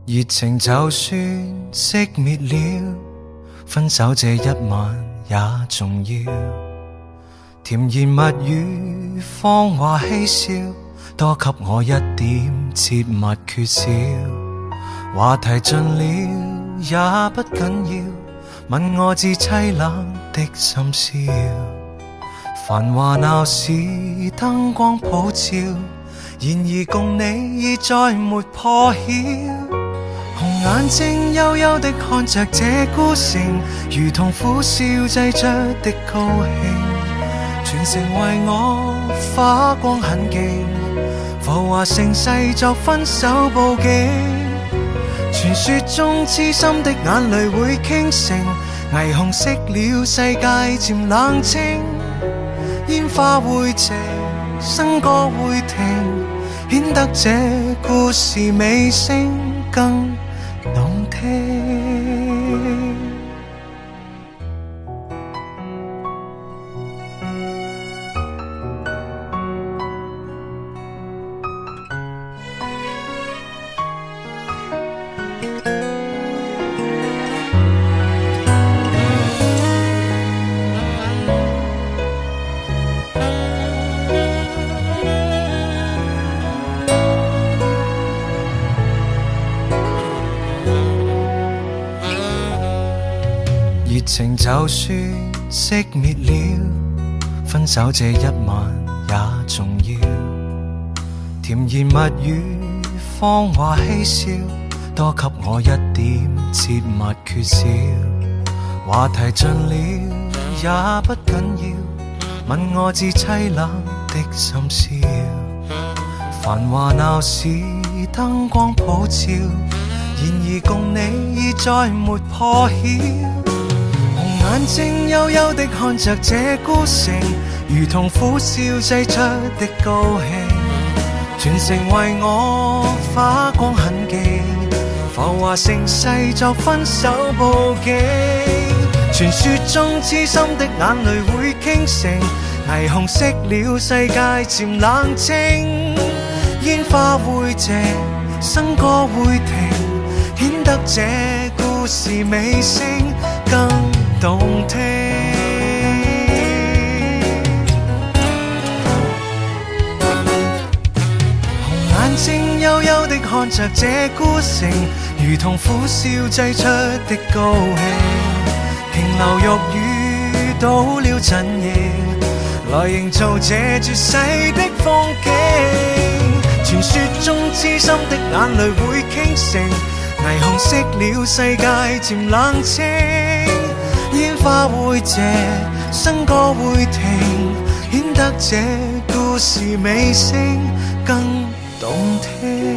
熱情就算熄滅了，分手這一晚也重要。甜言蜜語，謊話嬉笑，多給我一點切勿缺少。話題盡了也不緊要，問我至凄冷的深宵。繁華鬧市燈光普照，然而共你已再沒破曉。紅眼睛幽幽地看着這孤城，如同苦笑擠出的高興，全城為我花光很勁，浮華盛世作分手佈景。傳說中痴心的眼淚會傾城，霓虹熄了世界漸冷清，煙花會謝，笙歌會停，顯得這故事尾聲更動聽。熱情就算熄滅了，分手這一晚也重要。甜言蜜語，謊話嬉笑，多給我一點切勿缺少。話題盡了也不緊要，問我至凄冷的深宵。繁華鬧市燈光普照，然而共你已再沒破曉。眼睛幽幽地看着這孤城，如同苦笑擠出的高興，全城為我花光很勁，浮華盛世作分手佈景。傳說中痴心的眼淚會傾城，霓虹熄了世界漸冷清，煙花會謝，笙歌會停，顯得這故事尾聲更動聽。紅眼睛幽幽地看着這孤城，如同苦笑擠出的高興，瓊樓玉宇到了陣營，來營造這絕世的風景。傳說中痴心的眼淚會傾城，霓虹熄了世界漸冷清，煙花會謝，笙歌會停，顯得這故事尾聲更動聽。